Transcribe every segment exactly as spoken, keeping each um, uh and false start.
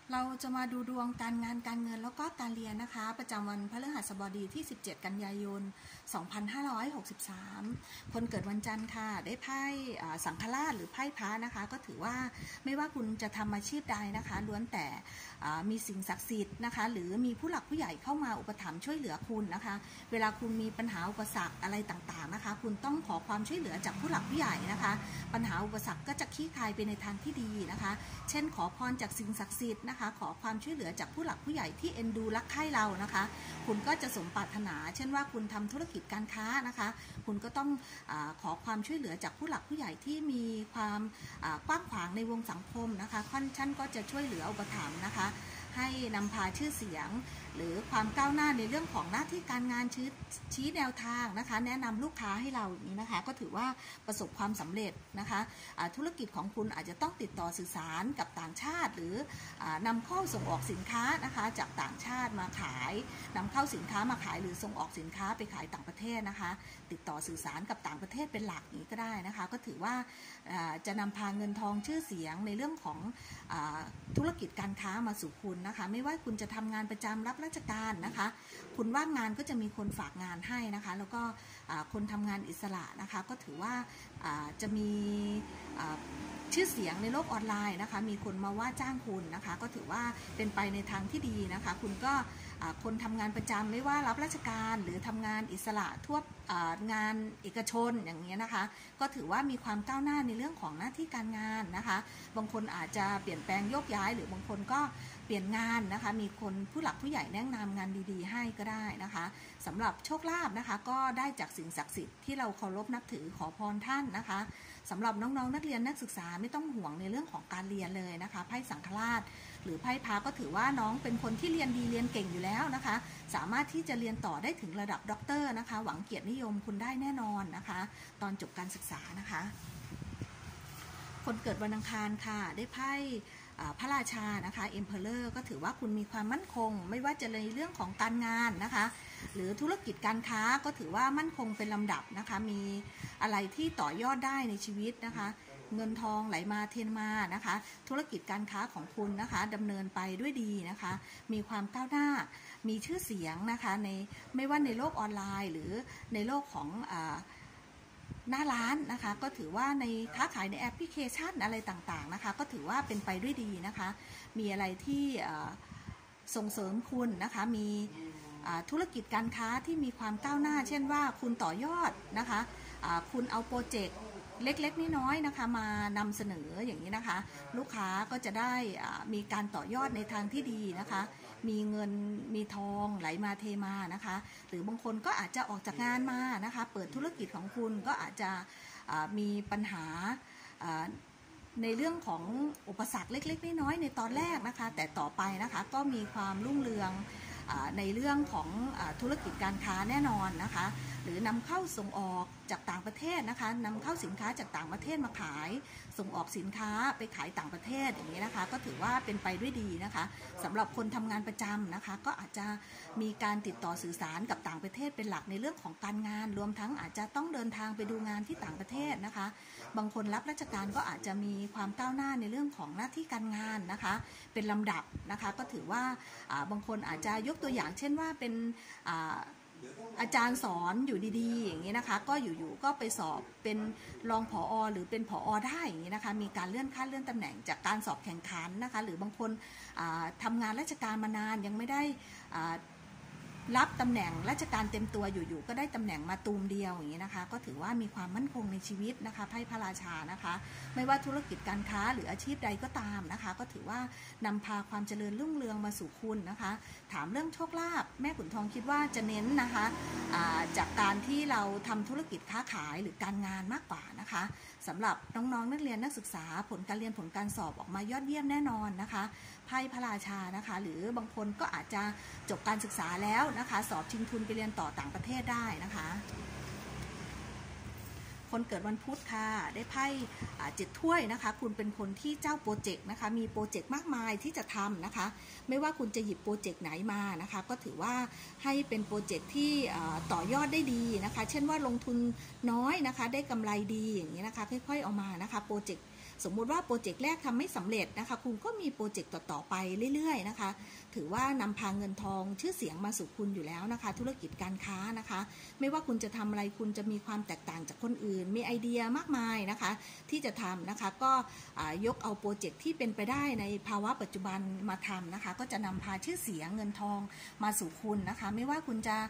เราจะมาดูดวงการงานการเงินแล้วก็การเรียนนะคะประจำวันพฤหัสบดีที่สิบเจ็ดกันยายนสองพันห้าร้อยหกสิบสามคนเกิดวันจันทร์ค่ะได้ไพ่สังฆราชหรือไพ่พระนะคะก็ถือว่าไม่ว่าคุณจะทำอาชีพใดนะคะล้วนแต่มีสิ่งศักดิ์สิทธิ์นะคะหรือมีผู้หลักผู้ใหญ่เข้ามาอุปถัมภ์ช่วยเหลือคุณนะคะเวลาคุณมีปัญหาอุปสรรคอะไรต่างๆนะคะคุณต้องขอความช่วยเหลือจากผู้หลักผู้ใหญ่นะคะปัญหาอุปสรรคก็จะคลี่คลายไปในทางที่ดีนะคะเช่นขอพรจากสิ่งศักดิ์สิทธิ์นะคะขอความช่วยเหลือจากผู้หลักผู้ใหญ่ที่เอ็นดูรักใคร่เรานะคะคุณก็จะสมปรารถนาเช่นว่าคุณทำธุรกิจการค้านะคะคุณก็ต้องอขอความช่วยเหลือจากผู้หลักผู้ใหญ่ที่มีความกว้างขวางในวงสังคมนะคะค่อนข้างก็จะช่วยเหลืออุปถัมภ์นะคะให้นำพาชื่อเสียงหรือความก้าวหน้าในเรื่องของหน้าที่การงานชี้ชี้แนวทางนะคะแนะนำลูกค้าให้เราอย่างนี้นะคะก็ถือว่าประสบความสำเร็จนะคะธุรกิจของคุณอาจจะต้องติดต่อสื่อสารกับต่างชาติหรือนำเข้าส่งออกสินค้านะคะจากต่างชาติมาขายนำเข้าสินค้ามาขายหรือส่งออกสินค้าไปขายต่างประเทศนะคะติดต่อสื่อสารกับต่างประเทศเป็นหลักนี้ก็ได้นะคะก็ถือว่าจะนำพาเงินทองชื่อเสียงในเรื่องของธุรกิจการค้ามาสู่คุณนะคะไม่ว่าคุณจะทำงานประจำรับราชการนะคะคุณว่างงานก็จะมีคนฝากงานให้นะคะแล้วก็คนทำงานอิสระนะคะก็ถือว่าจะมีชื่อเสียงในโลกออนไลน์นะคะมีคนมาว่าจ้างคุณนะคะก็ถือว่าเป็นไปในทางที่ดีนะคะคุณก็คนทำงานประจำไม่ว่ารับราชการหรือทำงานอิสระทั่วงานเอกชนอย่างนี้นะคะก็ถือว่ามีความก้าวหน้าในเรื่องของหน้าที่การงานนะคะบางคนอาจจะเปลี่ยนแปลงโยกย้ายหรือบางคนก็เปลี่ยนงานนะคะมีคนผู้หลักผู้ใหญ่แนะนำงานดีๆให้ก็ได้นะคะสำหรับโชคลาภนะคะก็ได้จากสิ่งศักดิ์สิทธิ์ที่เราเคารพนับถือขอพรท่านนะคะสำหรับน้องๆนักเรียนนักศึกษาไม่ต้องห่วงในเรื่องของการเรียนเลยนะคะไพ่สังฆราชหรือไพ่พระก็ถือว่าน้องเป็นคนที่เรียนดีเรียนเก่งอยู่แล้วนะคะสามารถที่จะเรียนต่อได้ถึงระดับด็อกเตอร์นะคะหวังเกียรตินิยมคุณได้แน่นอนนะคะตอนจบการศึกษานะคะคนเกิดวันอังคารค่ะได้ไพ่พระราชานะคะ Emperor ก็ถือว่าคุณมีความมั่นคงไม่ว่าจะในเรื่องของการงานนะคะหรือธุรกิจการค้าก็ถือว่ามั่นคงเป็นลำดับนะคะมีอะไรที่ต่อยอดได้ในชีวิตนะคะเงินทองไหลมาเทมานะคะธุรกิจการค้าของคุณนะคะดำเนินไปด้วยดีนะคะมีความก้าวหน้ามีชื่อเสียงนะคะในไม่ว่าในโลกออนไลน์หรือในโลกของหน้าร้านนะคะก็ถือว่าในค้าขายในแอปพลิเคชันอะไรต่างๆนะคะก็ถือว่าเป็นไปด้วยดีนะคะมีอะไรที่ส่งเสริมคุณนะคะมีธุรกิจการค้าที่มีความก้าวหน้าเช่นว่าคุณต่อยอดนะคะคุณเอาโปรเจกต์เล็กๆน้อยๆนะคะมานำเสนออย่างนี้นะคะลูกค้าก็จะได้มีการต่อยอดในทางที่ดีนะคะมีเงินมีทองไหลมาเทมานะคะหรือบางคนก็อาจจะออกจากงานมานะคะเปิดธุรกิจของคุณก็อาจจะมีปัญหาในเรื่องของอุปสรรคเล็กๆน้อยๆในตอนแรกนะคะแต่ต่อไปนะคะก็มีความรุ่งเรืองในเรื่องของธุรกิจการค้าแน่นอนนะคะหรือนำเข้าส่งออกจากต่างประเทศนะคะนำเข้าสินค้าจากต่างประเทศมาขายส่งออกสินค้าไปขายต่างประเทศอย่างนี้นะคะก็ถือว่าเป็นไปด้วยดีนะคะสำหรับคนทำงานประจำนะคะก็อาจจะมีการติดต่อสื่อสารกับต่างประเทศเป็นหลักในเรื่องของการงานรวมทั้งอาจจะต้องเดินทางไปดูงานที่ต่างประเทศนะคะบางคนรับราชการก็อาจจะมีความก้าวหน้าในเรื่องของหน้าที่การงานนะคะเป็นลำดับนะคะก็ถือว่าบางคนอาจจะยกตัวอย่างเช่นว่าเป็นอาจารย์สอนอยู่ดีๆอย่างนี้นะคะก็อยู่ๆก็ไปสอบเป็นรองผอ.หรือเป็นผอ.ได้อย่างนี้นะคะมีการเลื่อนขั้นเลื่อนตำแหน่งจากการสอบแข่งขันนะคะหรือบางคนทำงานราชการมานานยังไม่ได้รับตำแหน่งราชการเต็มตัวอยู่ๆก็ได้ตำแหน่งมาตูมเดียวอย่างนี้นะคะก็ถือว่ามีความมั่นคงในชีวิตนะคะไพ่พระราชานะคะไม่ว่าธุรกิจการค้าหรืออาชีพใดก็ตามนะคะก็ถือว่านำพาความเจริญรุ่งเรืองมาสู่คุณนะคะถามเรื่องโชคลาภแม่ขุนทองคิดว่าจะเน้นนะคะจากการที่เราทำธุรกิจค้าขายหรือการงานมากกว่านะคะสำหรับน้องๆนักเรียนนักศึกษาผลการเรียนผลการสอบออกมายอดเยี่ยมแน่นอนนะคะไพ่พระราชานะคะหรือบางคนก็อาจจะจบการศึกษาแล้วนะคะสอบชิงทุนไปเรียนต่อต่างประเทศได้นะคะคนเกิดวันพุธค่ะได้ไพ่เจ็ดถ้วยนะคะคุณเป็นคนที่เจ้าโปรเจกต์นะคะมีโปรเจกต์มากมายที่จะทำนะคะไม่ว่าคุณจะหยิบโปรเจกต์ไหนมานะคะก็ถือว่าให้เป็นโปรเจกต์ที่ต่อยอดได้ดีนะคะเช่นว่าลงทุนน้อยนะคะได้กำไรดีอย่างนี้นะคะค่อยๆเอามานะคะโปรเจกต์สมมุติว่าโปรเจกต์แรกทำไม่สำเร็จนะคะคุณก็มีโปรเจกต์ต่อๆไปเรื่อยๆนะคะถือว่านำพาเงินทองชื่อเสียงมาสู่คุณอยู่แล้วนะคะธุรกิจการค้านะคะไม่ว่าคุณจะทำอะไรคุณจะมีความแตกต่างจากคนอื่นมีไอเดียมากมายนะคะที่จะทำนะคะก็ยกเอาโปรเจกต์ที่เป็นไปได้ในภาวะปัจจุบันมาทำนะคะก็จะนำพาชื่อเสียงเงินทองมาสู่คุณนะคะไม่ว่าคุณจะ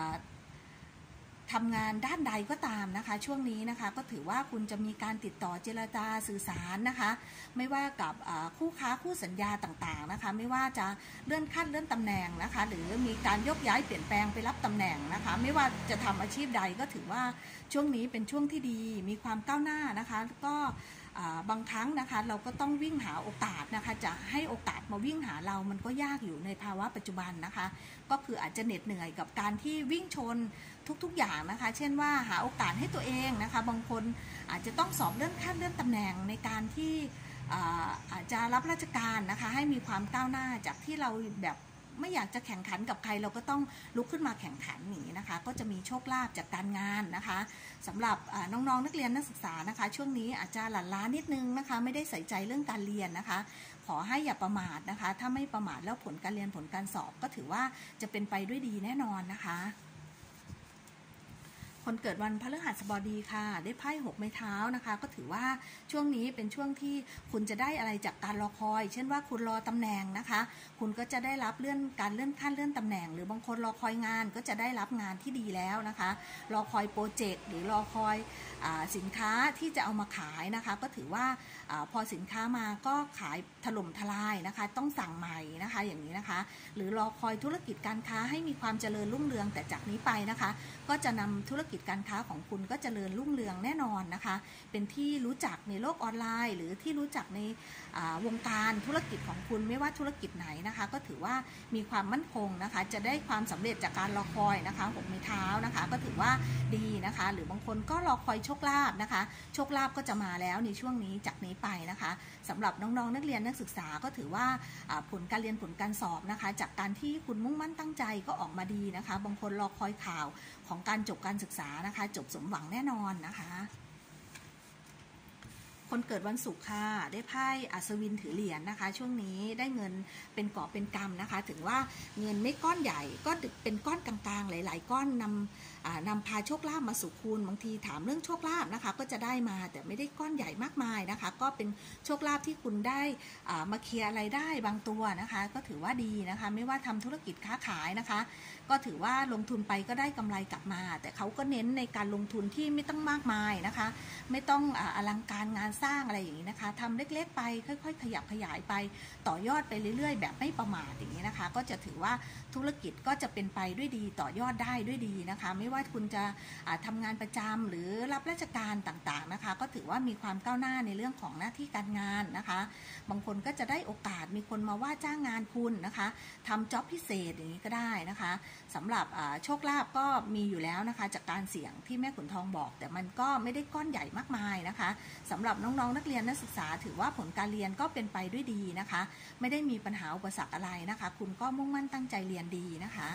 ทำงานด้านใดก็ตามนะคะช่วงนี้นะคะก็ถือว่าคุณจะมีการติดต่อเจรจาสื่อสารนะคะไม่ว่ากับคู่ค้าคู่สัญญาต่างๆนะคะไม่ว่าจะเลื่อนขั้นเลื่อนตำแหน่งนะคะหรือมีการยกย้ายเปลี่ยนแปลงไปรับตำแหน่งนะคะไม่ว่าจะทำอาชีพใดก็ถือว่าช่วงนี้เป็นช่วงที่ดีมีความก้าวหน้านะคะก็บางครั้งนะคะเราก็ต้องวิ่งหาโอกาสนะคะจะให้โอกาสมาวิ่งหาเรามันก็ยากอยู่ในภาวะปัจจุบันนะคะก็คืออาจจะเหน็ดเหนื่อยกับการที่วิ่งชนทุกๆอย่างนะคะเช่นว่าหาโอกาสให้ตัวเองนะคะบางคนอาจจะต้องสอบเลื่อนขั้นเลื่อนตำแหน่งในการที่อาจจะรับราชการนะคะให้มีความก้าวหน้าจากที่เราแบบไม่อยากจะแข่งขันกับใครเราก็ต้องลุกขึ้นมาแข่งขันอย่างนี้นะคะก็จะมีโชคลาภจากการงานนะคะสำหรับน้องๆ นักเรียนนักศึกษานะคะช่วงนี้อาจจะหลั่นล้านิดนึงนะคะไม่ได้ใส่ใจเรื่องการเรียนนะคะขอให้อย่าประมาทนะคะถ้าไม่ประมาทแล้วผลการเรียนผลการสอบก็ถือว่าจะเป็นไปด้วยดีแน่นอนนะคะคนเกิดวันพฤหัสบดีค่ะได้ไพ่หกไม้เท้านะคะก็ถือว่าช่วงนี้เป็นช่วงที่คุณจะได้อะไรจากการรอคอยเช่นว่าคุณรอตำแหน่งนะคะคุณก็จะได้รับเลื่อนการเลื่อนขั้นเลื่อนตำแหน่งหรือบางคนรอคอยงานก็จะได้รับงานที่ดีแล้วนะคะรอคอยโปรเจกต์หรือรอคอยสินค้าที่จะเอามาขายนะคะก็ถือว่าพอสินค้ามาก็ขายถล่มทลายนะคะต้องสั่งใหม่นะคะอย่างนี้นะคะหรือรอคอยธุรกิจการค้าให้มีความเจริญรุ่งเรืองแต่จากนี้ไปนะคะก็จะนำธุรกิจการค้าของคุณก็เจริญรุ่งเรืองแน่นอนนะคะเป็นที่รู้จักในโลกออนไลน์หรือที่รู้จักในวงการธุรกิจของคุณไม่ว่าธุรกิจไหนนะคะก็ถือว่ามีความมั่นคงนะคะจะได้ความสำเร็จจากการรอคอยนะคะหกไม้เท้านะคะก็ถือว่าดีนะคะหรือบางคนก็รอคอยโชคลาภนะคะโชคลาภก็จะมาแล้วในช่วงนี้จากนี้ไปนะคะสำหรับน้องๆนักเรียนนักศึกษาก็ถือว่าผลการเรียนผลการสอบนะคะจากการที่คุณมุ่งมั่นตั้งใจก็ออกมาดีนะคะบางคนรอคอยข่าวของการจบการศึกษานะคะจบสมหวังแน่นอนนะคะคนเกิดวันศุกร์ค่ะได้ไพ่อัศวินถือเหรียญ นะคะช่วงนี้ได้เงินเป็นกอบเป็นกำนะคะถึงว่าเงินไม่ก้อนใหญ่ก็เป็นก้อนกลางๆหลายๆก้อนนำนำพาโชคลาภมาสู่คุณบางทีถามเรื่องโชคลาภนะคะก็จะได้มาแต่ไม่ได้ก้อนใหญ่มากมายนะคะก็เป็นโชคลาภที่คุณได้มาเคลียร์อะไรได้บางตัวนะคะก็ถือว่าดีนะคะไม่ว่าทำธุรกิจค้าขายนะคะก็ถือว่าลงทุนไปก็ได้กำไรกลับมาแต่เขาก็เน้นในการลงทุนที่ไม่ต้องมากมายนะคะไม่ต้องอลังการงานสร้างอะไรอย่างนี้นะคะทำเล็กๆไปค่อยๆขยับขยายไปต่อยอดไปเรื่อยๆแบบไม่ประมาทอย่างนี้นะคะก็จะถือว่าธุรกิจก็จะเป็นไปด้วยดีต่อยอดได้ด้วยดีนะคะไม่ว่าคุณจะทำงานประจำหรือรับราชการต่างๆนะคะก็ถือว่ามีความก้าวหน้าในเรื่องของหน้าที่การงานนะคะบางคนก็จะได้โอกาสมีคนมาว่าจ้างงานคุณนะคะทำจ็อบพิเศษอย่างนี้ก็ได้นะคะสำหรับโชคลาภก็มีอยู่แล้วนะคะจากการเสี่ยงที่แม่ขุนทองบอกแต่มันก็ไม่ได้ก้อนใหญ่มากมายนะคะสำหรับน้องๆนักเรียนนักศึกษาถือว่าผลการเรียนก็เป็นไปด้วยดีนะคะไม่ได้มีปัญหาอุปสรรคอะไรนะคะคุณก็มุ่งมั่นตั้งใจเรียนดีนะคะ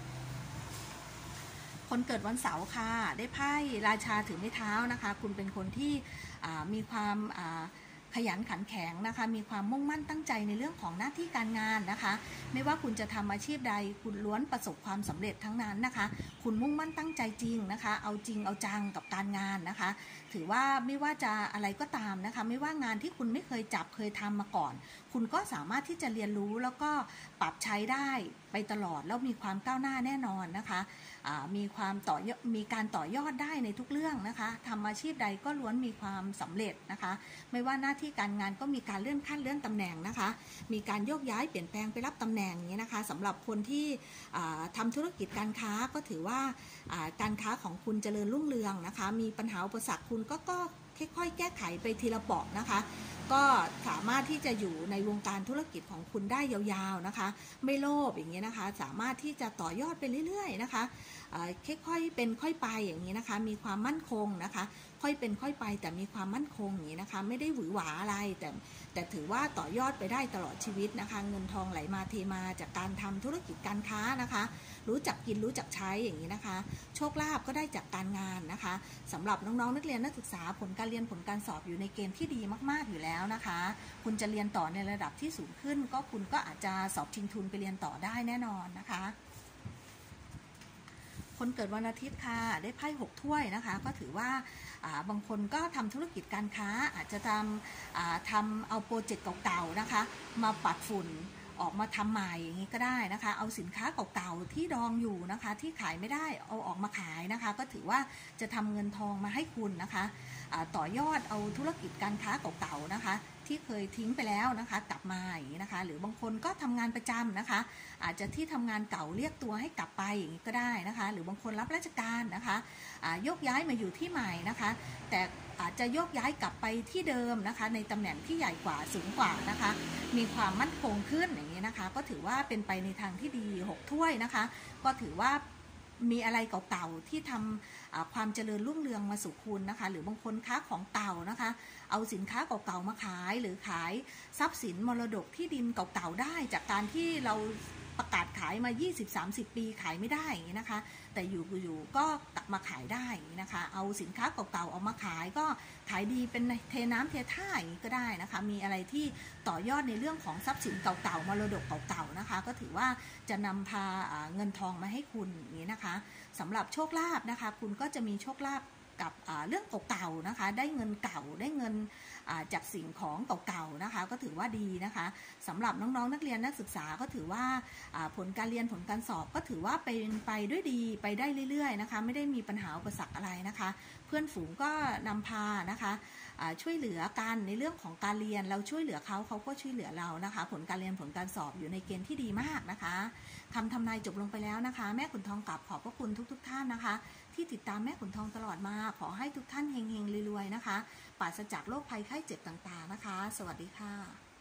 คนเกิดวันเสาร์ค่ะได้ไพ่ราชาถือไม้เท้านะคะคุณเป็นคนที่มีความขยันขันแข็งนะคะมีความมุ่งมั่นตั้งใจในเรื่องของหน้าที่การงานนะคะไม่ว่าคุณจะทำอาชีพใดคุณล้วนประสบความสำเร็จทั้งนั้นนะคะคุณมุ่งมั่นตั้งใจจริงนะคะเอาจริงเอาจังกับการงานนะคะถือว่าไม่ว่าจะอะไรก็ตามนะคะไม่ว่างานที่คุณไม่เคยจับเคยทำมาก่อนคุณก็สามารถที่จะเรียนรู้แล้วก็ปรับใช้ได้ไปตลอดแล้วมีความก้าวหน้าแน่นอนนะคะมีความต่อยมีการต่อยอดได้ในทุกเรื่องนะคะทำอาชีพใดก็ล้วนมีความสำเร็จนะคะไม่ว่าหน้าที่การงานก็มีการเลื่อนขั้นเลื่อนตำแหน่งนะคะมีการโยกย้ายเปลี่ยนแปลงไปรับตำแหน่งนี้นะคะสำหรับคนที่ทำธุรกิจการค้าก็ถือว่าการค้าของคุณเจริญรุ่งเรืองนะคะมีปัญหาอุปสรรคคุณก็ก็ค่อยๆแก้ไขไปทีละเปาะนะคะก็สามารถที่จะอยู่ในวงการธุรกิจของคุณได้ยาวๆนะคะไม่โลภอย่างนี้นะคะสามารถที่จะต่อยอดไปเรื่อยๆนะคะค่อยๆเป็นค่อยไปอย่างนี้นะคะมีความมั่นคงนะคะค่อยเป็นค่อยไปแต่มีความมั่นคงอย่างนี้นะคะไม่ได้หวือหวาอะไรแต่แต่ถือว่าต่อยอดไปได้ตลอดชีวิตนะคะเงินทองไหลมาเทมาจากการทำธุรกิจการค้านะคะรู้จักกินรู้จักใช้อย่างนี้นะคะโชคลาภก็ได้จากการงานนะคะสำหรับน้องๆนักเรียนนักศึกษาผลการเรียนผลการสอบอยู่ในเกณฑ์ที่ดีมากๆอยู่แล้วนะคะคุณจะเรียนต่อในระดับที่สูงขึ้นก็คุณก็อาจจะสอบชิงทุนไปเรียนต่อได้แน่นอนนะคะคนเกิดวันอาทิตย์ค่ะได้ไพ่หกถ้วยนะคะก็ถือว่าบางคนก็ทำธุรกิจการค้าอาจจะทำทำเอาโปรเจกต์เก่าๆนะคะมาปัดฝุ่นออกมาทำใหม่อย่างนี้ก็ได้นะคะเอาสินค้าเก่าๆที่ดองอยู่นะคะที่ขายไม่ได้เอาออกมาขายนะคะก็ถือว่าจะทำเงินทองมาให้คุณนะคะต่อยอดเอาธุรกิจการค้าเก่าๆนะคะที่เคยทิ้งไปแล้วนะคะกลับมาอย่างนี้นะคะหรือบางคนก็ทำงานประจำนะคะอาจจะที่ทำงานเก่าเรียกตัวให้กลับไปอย่างนี้ก็ได้นะคะหรือบางคนรับราชการนะคะยกย้ายมาอยู่ที่ใหม่นะคะแต่อาจจะยกย้ายกลับไปที่เดิมนะคะในตำแหน่งที่ใหญ่กว่าสูงกว่านะคะมีความมั่นคงขึ้นอย่างนี้นะคะก็ถือว่าเป็นไปในทางที่ดีหกถ้วยนะคะก็ถือว่ามีอะไรเก่าๆที่ทำความเจริญรุ่งเรืองมาสู่คุณนะคะหรือบางคนค้าของเก่านะคะเอาสินค้าเก่าๆมาขายหรือขายทรัพย์สินมรดกที่ดินเก่าๆได้จากการที่เราประกาศขายมา ยี่สิบถึงสามสิบ ปีขายไม่ได้อย่างนี้นะคะแต่อยู่ๆก็กลับมาขายได้นะคะเอาสินค้าเก่าๆเอามาขายก็ขายดีเป็นเทน้ำเทท่าอย่างนี้ก็ได้นะคะมีอะไรที่ต่อยอดในเรื่องของทรัพย์สินเก่าๆมรดกเก่าๆนะคะก็ถือว่าจะนำพาเงินทองมาให้คุณอย่างนี้นะคะสำหรับโชคลาภนะคะคุณก็จะมีโชคลาภกับเรื่องเก่าๆนะคะได้เงินเก่าได้เงินจากสิ่งของเก่าๆนะคะก็ถือว่าดีนะคะสำหรับน้องๆนักเรียนนักศึกษาก็ถือว่าผลการเรียนผลการสอบก็ถือว่าเป็นไปด้วยดีไปได้เรื่อยๆนะคะไม่ได้มีปัญหาอุปสรรคอะไรนะคะเพื่อนฝูงก็นำพานะคะช่วยเหลือกันในเรื่องของการเรียนเราช่วยเหลือเขาเขาก็ช่วยเหลือเรานะคะผลการเรียนผลการสอบอยู่ในเกณฑ์ที่ดีมากนะคะคำทำนายจบลงไปแล้วนะคะแม่ขุนทองกลับขอบพระคุณทุกๆท่านนะคะที่ติดตามแม่ขุนทองตลอดมาขอให้ทุกท่านเฮงๆรวยๆนะคะปราศจากโรคภัยไข้เจ็บต่างๆนะคะสวัสดีค่ะ